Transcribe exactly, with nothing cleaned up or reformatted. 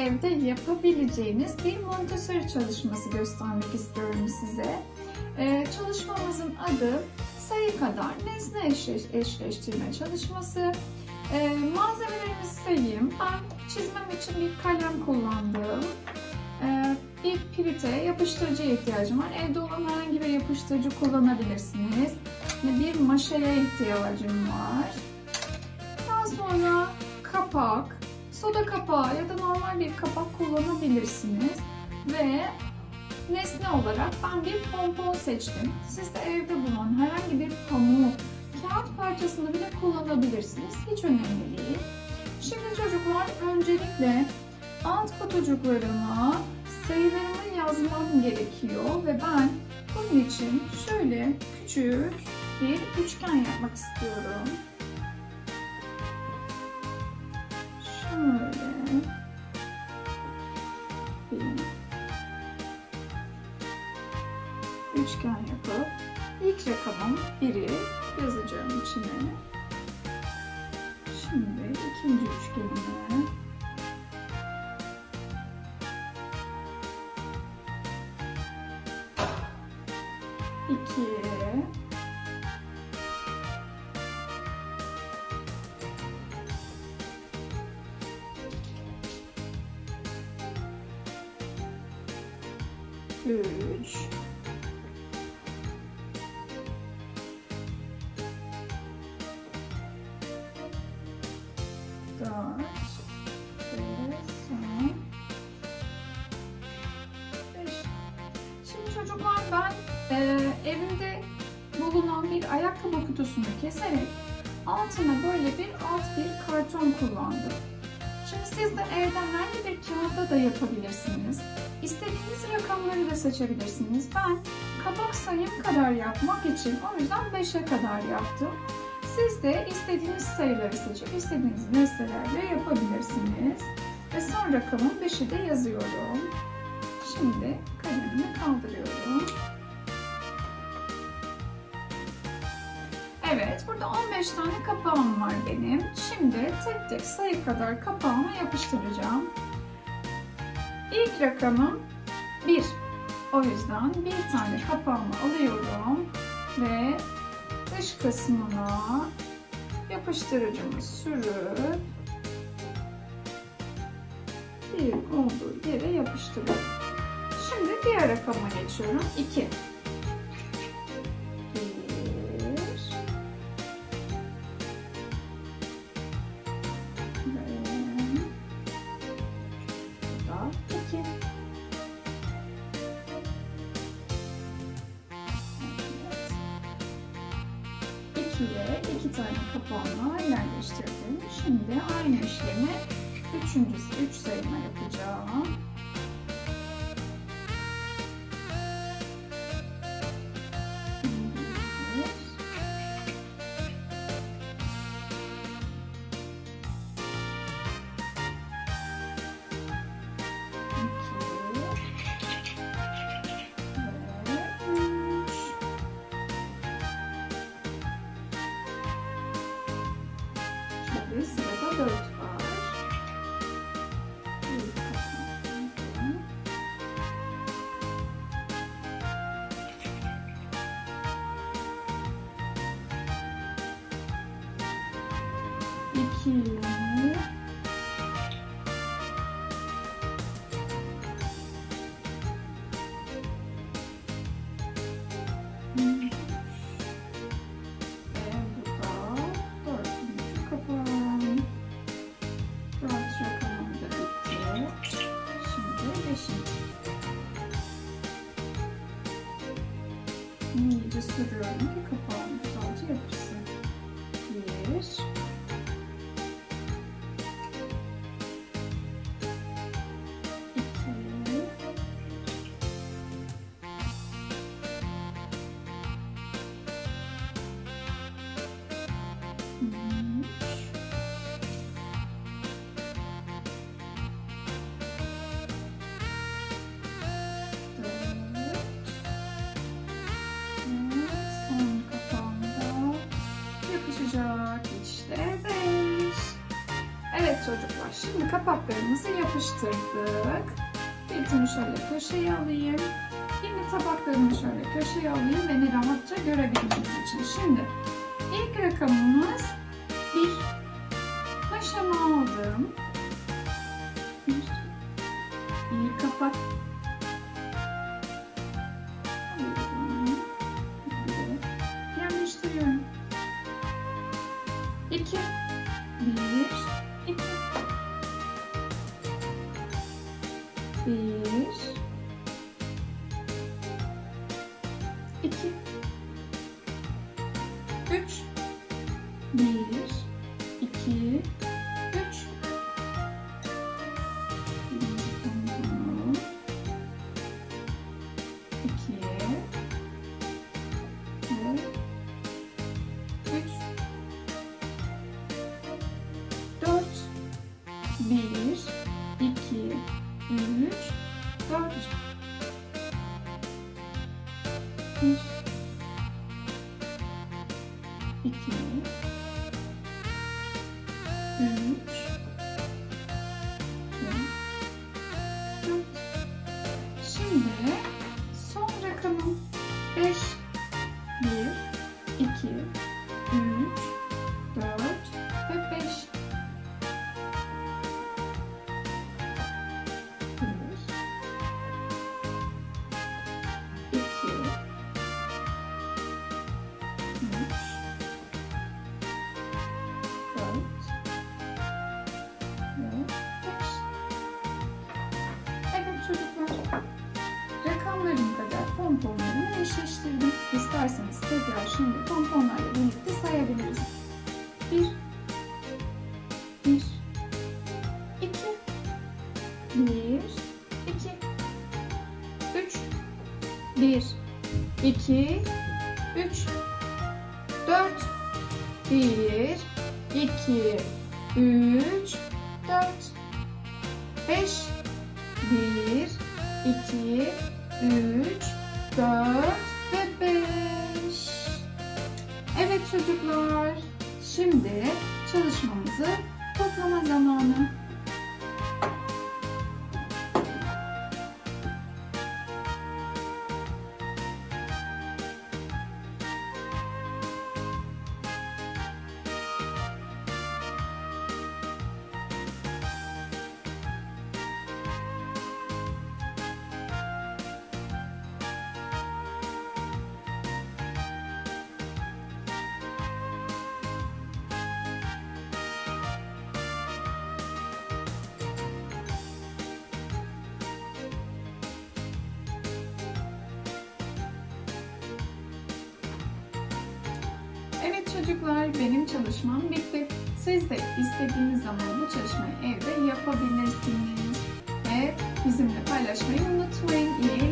evde yapabileceğiniz bir Montessori çalışması göstermek istiyorum size. Ee, çalışmamızın adı sayı kadar nesne eşleş eşleştirme çalışması. Ee, malzemelerimizi sayayım. Ben çizmem için bir kalem kullandım. Ee, bir pirite, yapıştırıcıya ihtiyacım var. Evde olan herhangi bir yapıştırıcı kullanabilirsiniz. Bir maşaya ihtiyacım var. Daha sonra kapak, soda kapağı ya da normal bir kapak kullanabilirsiniz. Ve nesne olarak ben bir pompon seçtim. Siz de evde bulunan herhangi bir pamuk, kağıt parçasını bile kullanabilirsiniz. Hiç önemli değil. Şimdi çocuklar, öncelikle alt kutucuklarıma sayılarımı yazmam gerekiyor ve ben bunun için şöyle küçük bir üçgen yapmak istiyorum. Şöyle bir üçgen yapıp ilk rakamım biri yazacağım içine. Şimdi ikinci üçgenime iki, üç, dört ve son beş. Şimdi çocuklar, ben e, evimde bulunan bir ayakkabı kutusunu keserek altına böyle bir alt bir karton kullandım. Şimdi siz de evde herhangi bir kağıtta da yapabilirsiniz. İstediğiniz rakamları da seçebilirsiniz. Ben kapak sayım kadar yapmak için o yüzden beşe kadar yaptım. Siz de istediğiniz sayıları seçip istediğiniz nesnelerle yapabilirsiniz. Ve son rakamın beşi de yazıyorum. Şimdi kalemimi kaldırıyorum. Evet, burada on beş tane kapağım var benim. Şimdi tek tek sayı kadar kapağımı yapıştıracağım. İlk rakamım bir. O yüzden bir tane kapağımı alıyorum ve dış kısmına yapıştırıcımı sürüp bir olduğu yere yapıştırıyorum. Şimdi diğer rakama geçiyorum. iki. ile iki tane kapağıma yerleştirdim. Şimdi aynı işlemi üçüncüsü üç sayıma yapacağım. Sırada dört var. İki. İyice sürüyorum ki kapağım güzelce yapışsın. Bir. İki. Üç. Yapışacak işte. Şimdi kapaklarımızı yapıştırdık. İlkini şöyle köşeye alayım. Yine tabaklarımı şöyle köşeye alayım beni rahatça görebilmeniz için. Şimdi ilk rakamımız bir. Maşamı aldım. Bir. İyi kapak. Yerleştiriyorum. İki. Bir. İki. Bir. İki. Üç. Bir. İki. Üç. İki. Ve üç. Dört. Bir. İki. Üç. Dört. Bir. İki. Üç. Dört. Şimdi son rakamım beş. Bir. İki. Üç. Dört. Ve beş. Çocuklar, rakamlarım kadar pomponlarımı eşleştirdim. İsterseniz tekrar şimdi pomponlarla birlikte sayabiliriz. Bir, bir, iki, bir, iki, üç, bir, iki, üç, dört, bir, iki, üç, dört, beş, bir, iki, üç, dört ve beş. Evet çocuklar, şimdi çalışmamızı toplama zamanı. Evet çocuklar, benim çalışmam bitti. Siz de istediğiniz zaman bu çalışmayı evde yapabilirsiniz. Ve bizimle paylaşmayı unutmayın. İyi